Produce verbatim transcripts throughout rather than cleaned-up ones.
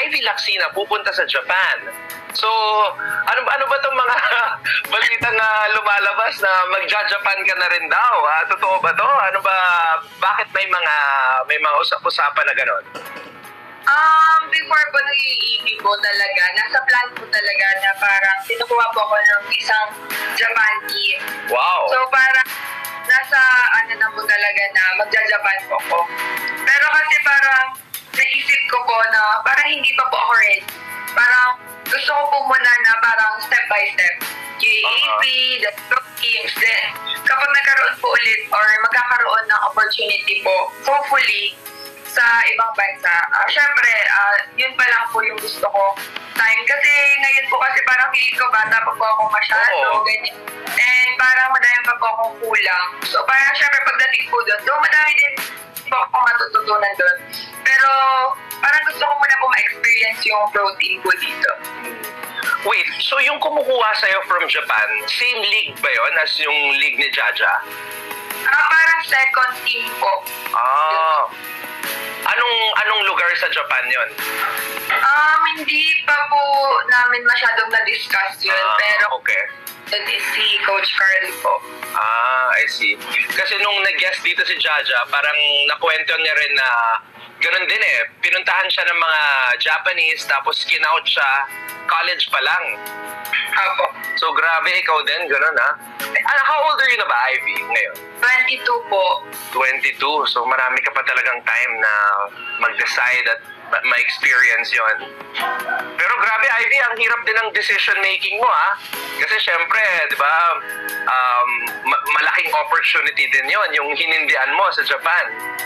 Ivy Lacsina pupunta sa Japan. So, ano ba ano ba tong mga balitang uh, lumalabas na magja-Japan ka na rin daw? Ah, totoo ba to? Ano ba, bakit may mga may mga usap-usapan na gano'n? Um, before po nag-i-E P po talaga, nasa plan po talaga na parang sinukuha po ako ng isang Japan team. Wow! So parang nasa ano na po talaga na magja-Japan po ako. Pero kasi parang naisip ko po na parang hindi pa po ako ready. Parang gusto ko po muna na parang step by step. U A A P, uh-huh. the pro teams, then kapag nagkaroon po ulit or magkakaroon ng opportunity po, hopefully, sa ibang bansa. Uh, Siyempre, uh, yun pa lang po yung gusto ko time. Kasi ngayon po kasi parang feeling ko bata pa po ako masyado. Oo. Ganyan. And parang madami pa po akong kulang. So parang siyempre pagdating po doon, doon madami din po ako matututunan doon. Pero parang gusto ko muna po ma-experience yung protein po dito. Wait, so yung kumukuha sa'yo from Japan, same league ba yun as yung league ni Jaja? Ah, parang second team po. Ah. Anong anong lugar sa Japan yon? Um, hindi pa po namin masyadong na-discuss yun, Ah, pero okay. it is si Coach Carl po. Ah, I see. Kasi nung nag-guest dito si Jaja, parang nakwento niya rin na ganun din eh. Pinuntahan siya ng mga Japanese, tapos skin-out siya, college pa lang. Apo. So grabe, ikaw din, ganun ha? Ah, how old are you na ba, Ivy, ngayon? twenty-two po. twenty-two. So marami ka pa talagang time na mag-decide at ma- ma-experience yon. Pero grabe, Ivy, ang hirap din ng decision making mo ha. Kasi syempre, di ba, um, ma- malaking opportunity din yon yung hinindihan mo sa Japan.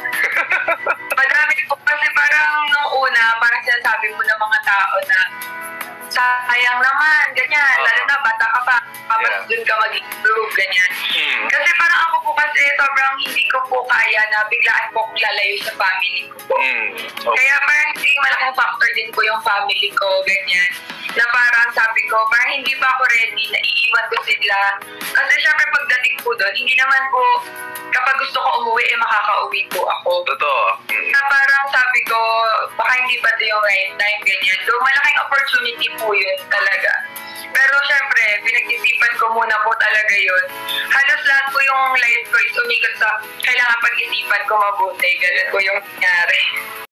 Madami po kasi parang nung una, parang sinasabi mo ng mga tao na sayang naman, ganyan. Uh-huh. Lalo na bata ka pa, tapos Yeah. dun ka mag-improve, ganyan. Hmm. Kasi parang ako po kasi sobrang hindi ko po kaya na biglaan po lalayo sa family ko po. Hmm. Okay. Kaya parang hindi malaking factor din po yung family ko, ganyan. Na parang sabi ko, parang hindi pa ako ready na iiwan ko sila. Kasi syempre pagdating po doon, hindi naman po kapag gusto ko umuwi, eh makakauwi po ako. Totoo. Hmm. Na parang sabi ko, baka hindi pa ito yung right time, ganyan. So malaking opportunity po yun talaga. Pero syempre, pinag-isipan ko muna po talaga yun. Halos lahat po yung life ko is umikot sa kailangan pag-isipan ko mabuti. Ganun po yung nangyari.